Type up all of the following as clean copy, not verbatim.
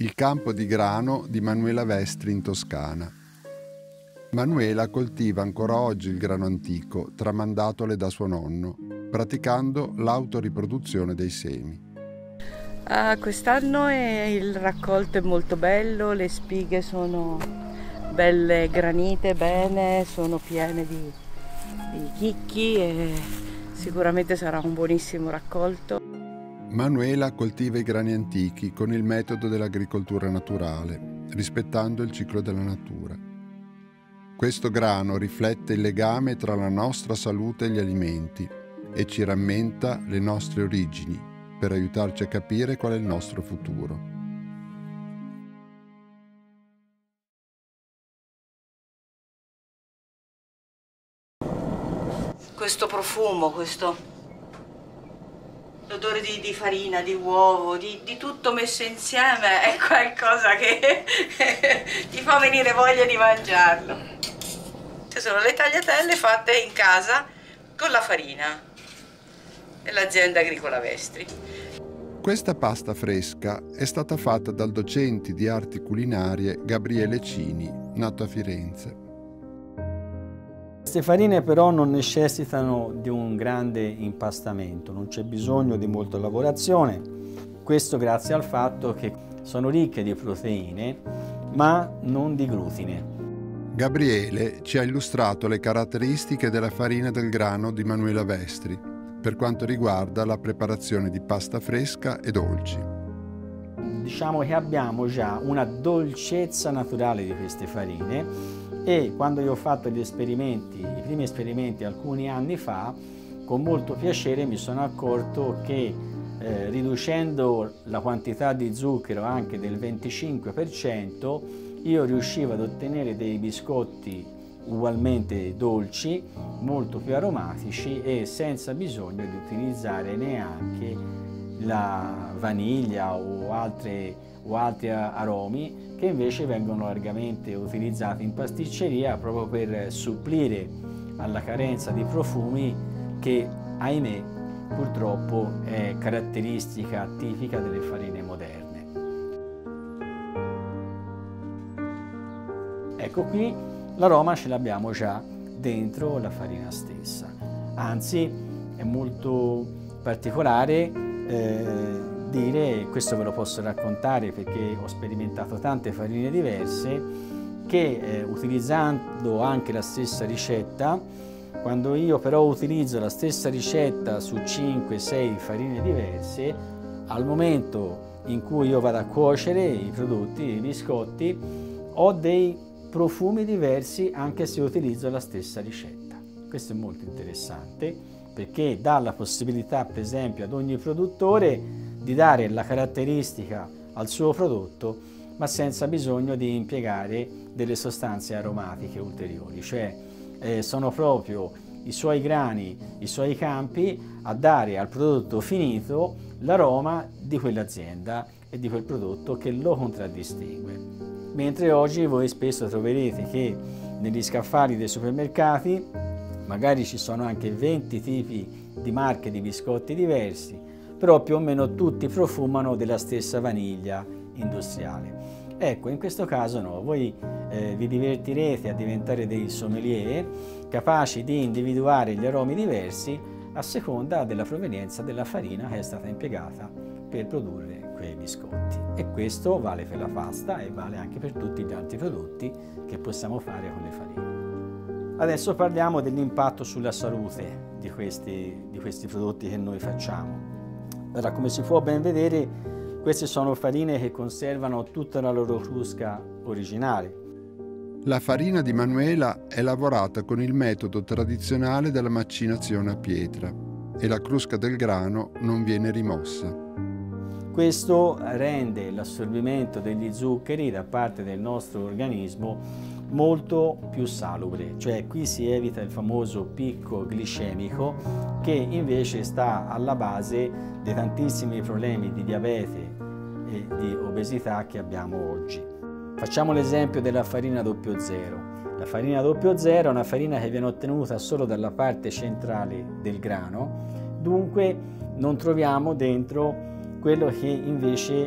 il campo di grano di Manuela Vestri in Toscana. Manuela coltiva ancora oggi il grano antico, tramandatole da suo nonno, praticando l'autoriproduzione dei semi. Quest'anno il raccolto è molto bello, le spighe sono belle granite, bene, sono piene di chicchi e sicuramente sarà un buonissimo raccolto. Manuela coltiva i grani antichi con il metodo dell'agricoltura naturale, rispettando il ciclo della natura. Questo grano riflette il legame tra la nostra salute e gli alimenti e ci rammenta le nostre origini per aiutarci a capire qual è il nostro futuro. Questo profumo, questo l'odore di farina, di uovo, di tutto messo insieme è qualcosa che ti fa venire voglia di mangiarlo. Ci sono le tagliatelle fatte in casa con la farina dell'azienda agricola Vestri. Questa pasta fresca è stata fatta dal docente di arti culinarie Gabriele Cini, nato a Firenze. Queste farine però non necessitano di un grande impastamento, non c'è bisogno di molta lavorazione, questo grazie al fatto che sono ricche di proteine ma non di glutine. Gabriele ci ha illustrato le caratteristiche della farina del grano di Manuela Vestri per quanto riguarda la preparazione di pasta fresca e dolci. Diciamo che abbiamo già una dolcezza naturale di queste farine e quando io ho fatto gli esperimenti, i primi esperimenti alcuni anni fa, con molto piacere mi sono accorto che riducendo la quantità di zucchero anche del 25%, io riuscivo ad ottenere dei biscotti ugualmente dolci, molto più aromatici e senza bisogno di utilizzare neanche la vaniglia o altri aromi che invece vengono largamente utilizzati in pasticceria proprio per supplire alla carenza di profumi che, ahimè, purtroppo è caratteristica tipica delle farine moderne. Ecco qui l'aroma ce l'abbiamo già dentro la farina stessa, anzi è molto particolare dire, questo ve lo posso raccontare perché ho sperimentato tante farine diverse, che utilizzando anche la stessa ricetta, quando io però utilizzo la stessa ricetta su 5-6 farine diverse, al momento in cui io vado a cuocere i prodotti, i biscotti, ho dei profumi diversi anche se utilizzo la stessa ricetta. Questo è molto interessante perché dà la possibilità, per esempio, ad ogni produttore di dare la caratteristica al suo prodotto, ma senza bisogno di impiegare delle sostanze aromatiche ulteriori, cioè sono proprio i suoi grani, i suoi campi a dare al prodotto finito l'aroma di quell'azienda e di quel prodotto che lo contraddistingue. Mentre oggi voi spesso troverete che negli scaffali dei supermercati magari ci sono anche 20 tipi di marche di biscotti diversi, però più o meno tutti profumano della stessa vaniglia industriale. Ecco, in questo caso no, voi vi divertirete a diventare dei sommelier capaci di individuare gli aromi diversi a seconda della provenienza della farina che è stata impiegata per produrre quei biscotti. E questo vale per la pasta e vale anche per tutti gli altri prodotti che possiamo fare con le farine. Adesso parliamo dell'impatto sulla salute di questi prodotti che noi facciamo. Allora, come si può ben vedere, queste sono farine che conservano tutta la loro crusca originale. La farina di Manuela è lavorata con il metodo tradizionale della macinazione a pietra e la crusca del grano non viene rimossa. Questo rende l'assorbimento degli zuccheri da parte del nostro organismo molto più salubre, cioè qui si evita il famoso picco glicemico che invece sta alla base dei tantissimi problemi di diabete e di obesità che abbiamo oggi. Facciamo l'esempio della farina 00. La farina 00 è una farina che viene ottenuta solo dalla parte centrale del grano, dunque non troviamo dentro quello che invece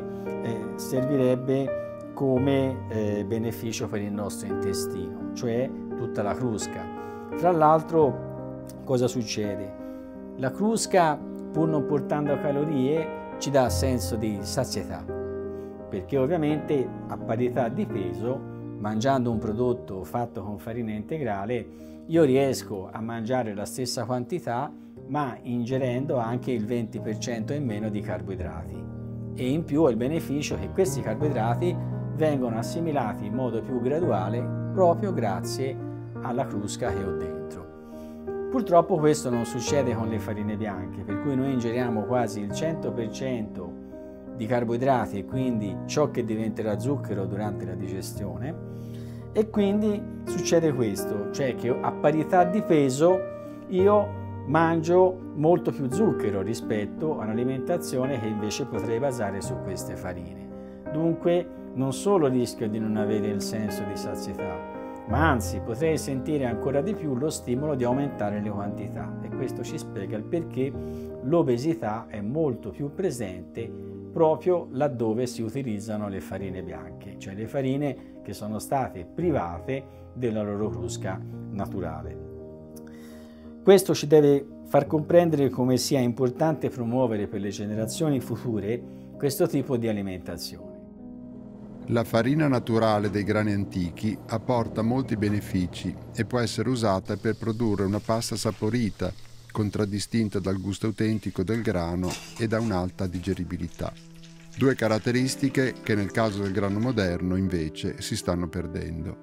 servirebbe come beneficio per il nostro intestino, cioè tutta la crusca. Fra l'altro, cosa succede? La crusca, pur non portando calorie, ci dà senso di sazietà, perché ovviamente a parità di peso, mangiando un prodotto fatto con farina integrale, io riesco a mangiare la stessa quantità, ma ingerendo anche il 20% in meno di carboidrati. E in più ho il beneficio che questi carboidrati vengono assimilati in modo più graduale proprio grazie alla crusca che ho dentro. Purtroppo questo non succede con le farine bianche, per cui noi ingeriamo quasi il 100% di carboidrati e quindi ciò che diventerà zucchero durante la digestione, e quindi succede questo, cioè che a parità di peso io mangio molto più zucchero rispetto a un'alimentazione che invece potrei basare su queste farine. Dunque non solo rischio di non avere il senso di sazietà, ma anzi potrei sentire ancora di più lo stimolo di aumentare le quantità, e questo ci spiega il perché l'obesità è molto più presente proprio laddove si utilizzano le farine bianche, cioè le farine che sono state private della loro crusca naturale. Questo ci deve far comprendere come sia importante promuovere per le generazioni future questo tipo di alimentazione. La farina naturale dei grani antichi apporta molti benefici e può essere usata per produrre una pasta saporita, contraddistinta dal gusto autentico del grano e da un'alta digeribilità. Due caratteristiche che nel caso del grano moderno invece si stanno perdendo.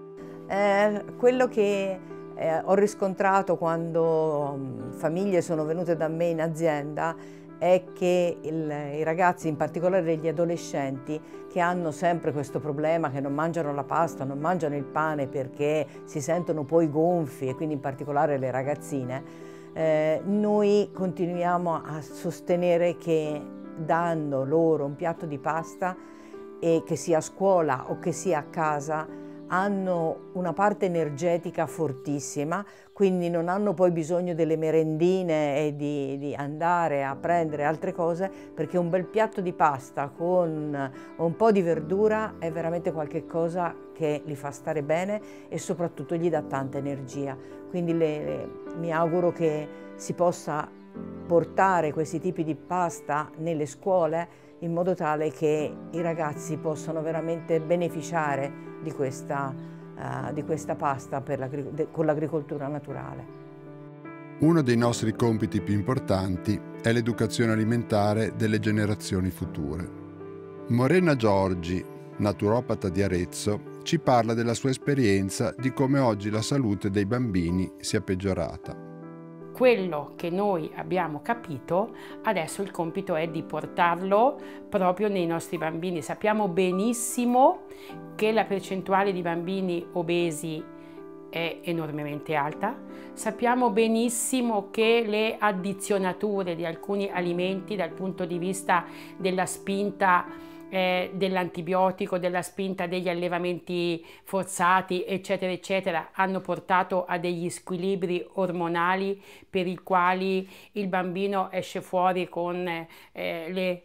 Quello che ho riscontrato quando famiglie sono venute da me in azienda è che i ragazzi, in particolare gli adolescenti, che hanno sempre questo problema, che non mangiano la pasta, non mangiano il pane perché si sentono poi gonfi, e quindi in particolare le ragazzine, noi continuiamo a sostenere che dando loro un piatto di pasta, e che sia a scuola o che sia a casa, hanno una parte energetica fortissima, quindi non hanno poi bisogno delle merendine e di andare a prendere altre cose, perché un bel piatto di pasta con un po' di verdura è veramente qualche cosa che li fa stare bene e soprattutto gli dà tanta energia. Quindi mi auguro che si possa portare questi tipi di pasta nelle scuole, in modo tale che i ragazzi possano veramente beneficiare di questa pasta con l'agricoltura naturale. Uno dei nostri compiti più importanti è l'educazione alimentare delle generazioni future. Morena Giorgi, naturopata di Arezzo, ci parla della sua esperienza di come oggi la salute dei bambini sia peggiorata. Quello che noi abbiamo capito, adesso il compito è di portarlo proprio nei nostri bambini. Sappiamo benissimo che la percentuale di bambini obesi è enormemente alta, sappiamo benissimo che le addizionature di alcuni alimenti dal punto di vista della spinta dell'antibiotico, della spinta degli allevamenti forzati, eccetera eccetera, hanno portato a degli squilibri ormonali per i quali il bambino esce fuori con le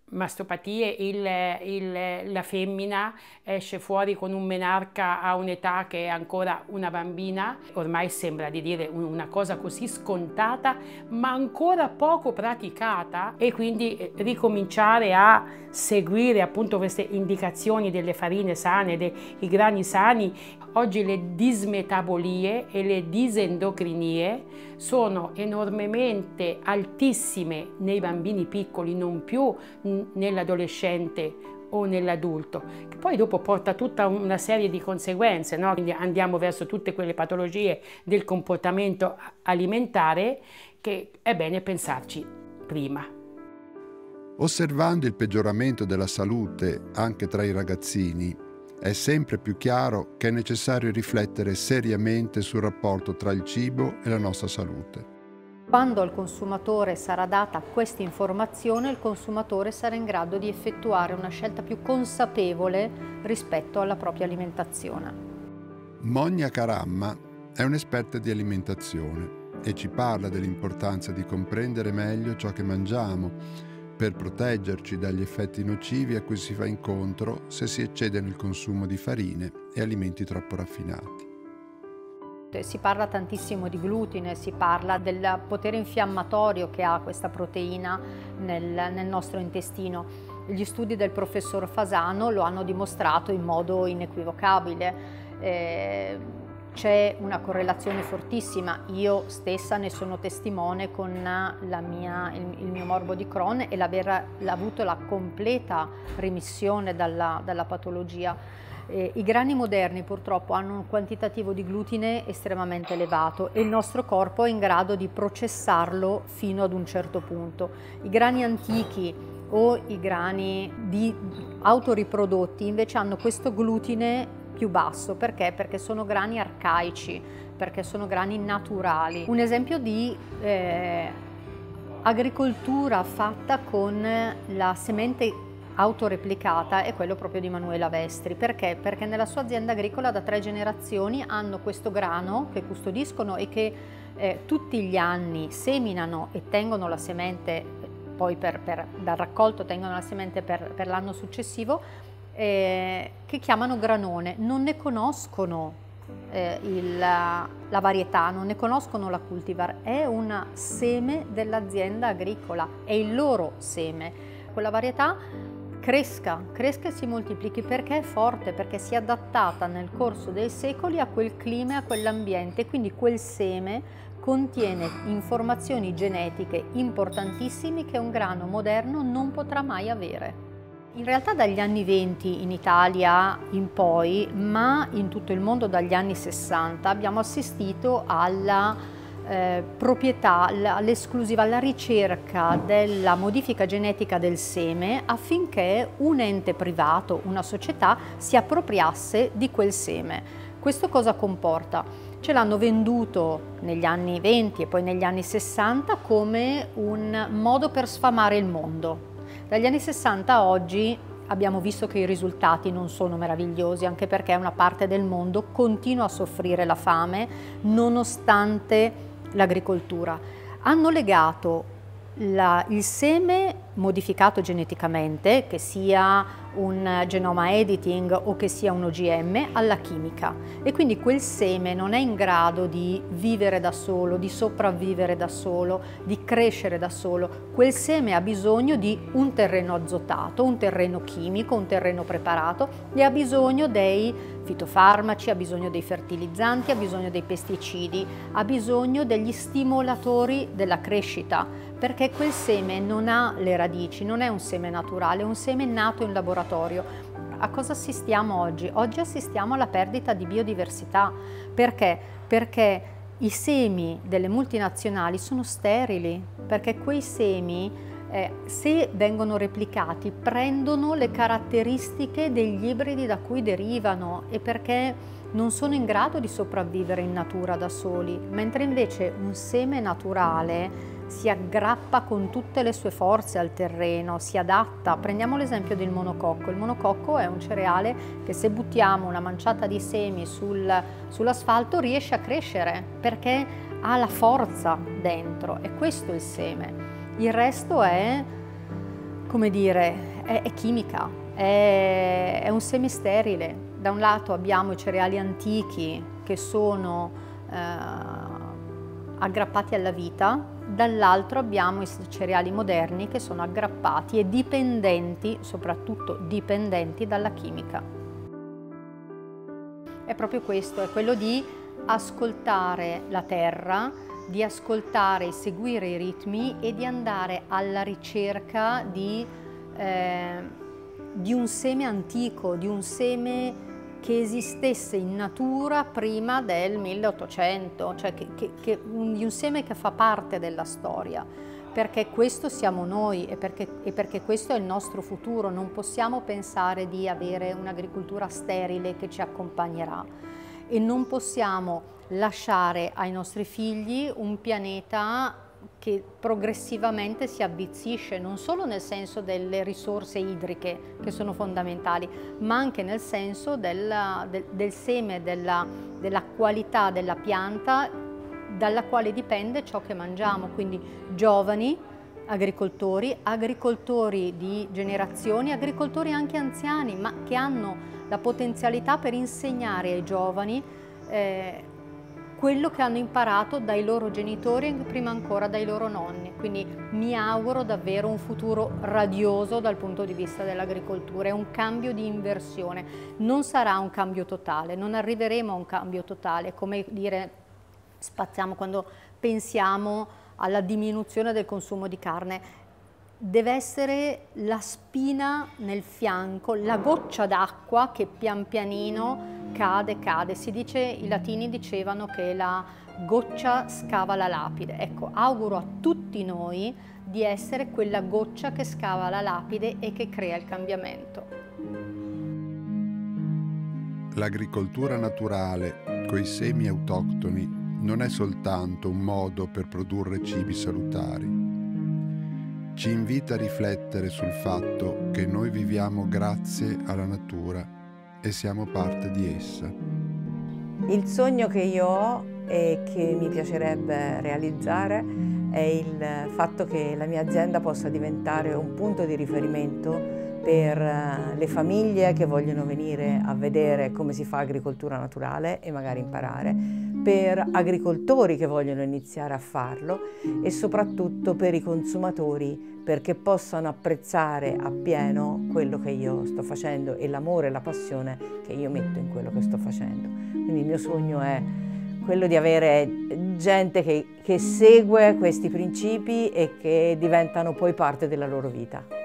mastopatie, la femmina esce fuori con un menarca a un'età che è ancora una bambina. Ormai sembra di dire una cosa così scontata, ma ancora poco praticata, e quindi ricominciare a seguire appunto queste indicazioni delle farine sane, dei grani sani. Oggi le dismetabolie e le disendocrinie sono enormemente altissime nei bambini piccoli, non più nell'adolescente o nell'adulto, che poi dopo porta tutta una serie di conseguenze, no? Quindi andiamo verso tutte quelle patologie del comportamento alimentare che è bene pensarci prima. Osservando il peggioramento della salute anche tra i ragazzini, è sempre più chiaro che è necessario riflettere seriamente sul rapporto tra il cibo e la nostra salute. Quando al consumatore sarà data questa informazione, il consumatore sarà in grado di effettuare una scelta più consapevole rispetto alla propria alimentazione. Monia Caramma è un'esperta di alimentazione e ci parla dell'importanza di comprendere meglio ciò che mangiamo, per proteggerci dagli effetti nocivi a cui si fa incontro se si eccede nel consumo di farine e alimenti troppo raffinati. Si parla tantissimo di glutine, si parla del potere infiammatorio che ha questa proteina nel nostro intestino. Gli studi del professor Fasano lo hanno dimostrato in modo inequivocabile. C'è una correlazione fortissima, io stessa ne sono testimone con il mio morbo di Crohn e l'aver avuto la completa rimissione dalla patologia. I grani moderni purtroppo hanno un quantitativo di glutine estremamente elevato e il nostro corpo è in grado di processarlo fino ad un certo punto. I grani antichi o i grani autoriprodotti invece hanno questo glutine più basso. Perché? Perché sono grani arcaici, perché sono grani naturali. Un esempio di agricoltura fatta con la semente autoreplicata è quello proprio di Manuela Vestri. Perché? Perché nella sua azienda agricola da 3 generazioni hanno questo grano che custodiscono e che tutti gli anni seminano e tengono la semente, poi dal raccolto tengono la semente per l'anno successivo, che chiamano granone. Non ne conoscono la varietà, non ne conoscono la cultivar, è un seme dell'azienda agricola, è il loro seme. Quella varietà cresca e si moltiplichi perché è forte, perché si è adattata nel corso dei secoli a quel clima e a quell'ambiente, quindi quel seme contiene informazioni genetiche importantissime che un grano moderno non potrà mai avere. In realtà dagli anni 20 in Italia in poi, ma in tutto il mondo dagli anni 60, abbiamo assistito alla proprietà, all'esclusiva, alla ricerca della modifica genetica del seme affinché un ente privato, una società, si appropriasse di quel seme. Questo cosa comporta? Ce l'hanno venduto negli anni 20 e poi negli anni 60 come un modo per sfamare il mondo. Dagli anni 60 a oggi abbiamo visto che i risultati non sono meravigliosi, anche perché una parte del mondo continua a soffrire la fame nonostante l'agricoltura. Hanno legato il seme modificato geneticamente, che sia un genoma editing o che sia un OGM, alla chimica, e quindi quel seme non è in grado di vivere da solo, di sopravvivere da solo, di crescere da solo. Quel seme ha bisogno di un terreno azotato, un terreno chimico, un terreno preparato, e ha bisogno dei fitofarmaci, ha bisogno dei fertilizzanti, ha bisogno dei pesticidi, ha bisogno degli stimolatori della crescita, perché quel seme non ha le radici, non è un seme naturale, è un seme nato in laboratorio. A cosa assistiamo oggi? Oggi assistiamo alla perdita di biodiversità. Perché? Perché i semi delle multinazionali sono sterili, perché quei semi, se vengono replicati, prendono le caratteristiche degli ibridi da cui derivano, e perché non sono in grado di sopravvivere in natura da soli, mentre invece un seme naturale si aggrappa con tutte le sue forze al terreno, si adatta. Prendiamo l'esempio del monococco. Il monococco è un cereale che, se buttiamo una manciata di semi sull'asfalto, riesce a crescere perché ha la forza dentro, e questo è il seme. Il resto è, come dire, è chimica, è un seme sterile. Da un lato abbiamo i cereali antichi che sono aggrappati alla vita, dall'altro abbiamo i cereali moderni che sono aggrappati e dipendenti, soprattutto dipendenti dalla chimica. È proprio questo, è quello di ascoltare la terra, di ascoltare e seguire i ritmi e di andare alla ricerca di un seme antico, di un seme che esistesse in natura prima del 1800, cioè di un seme che fa parte della storia, perché questo siamo noi e perché questo è il nostro futuro. Non possiamo pensare di avere un'agricoltura sterile che ci accompagnerà, e non possiamo lasciare ai nostri figli un pianeta che progressivamente si avvizzisce, non solo nel senso delle risorse idriche che sono fondamentali, ma anche nel senso del seme, della qualità della pianta dalla quale dipende ciò che mangiamo. Quindi giovani, agricoltori di generazioni, agricoltori anche anziani, ma che hanno la potenzialità per insegnare ai giovani quello che hanno imparato dai loro genitori e prima ancora dai loro nonni. Quindi mi auguro davvero un futuro radioso dal punto di vista dell'agricoltura, è un cambio di inversione, non sarà un cambio totale, non arriveremo a un cambio totale, come dire, spaziamo quando pensiamo alla diminuzione del consumo di carne. Deve essere la spina nel fianco, la goccia d'acqua che pian pianino cade. Si dice, i latini dicevano che la goccia scava la lapide. Ecco, auguro a tutti noi di essere quella goccia che scava la lapide e che crea il cambiamento. L'agricoltura naturale coi semi autoctoni non è soltanto un modo per produrre cibi salutari. Ci invita a riflettere sul fatto che noi viviamo grazie alla natura e siamo parte di essa. Il sogno che io ho e che mi piacerebbe realizzare è il fatto che la mia azienda possa diventare un punto di riferimento per le famiglie che vogliono venire a vedere come si fa agricoltura naturale e magari imparare, per agricoltori che vogliono iniziare a farlo e soprattutto per i consumatori, perché possano apprezzare appieno quello che io sto facendo e l'amore e la passione che io metto in quello che sto facendo. Quindi il mio sogno è quello di avere gente che segue questi principi e che diventano poi parte della loro vita.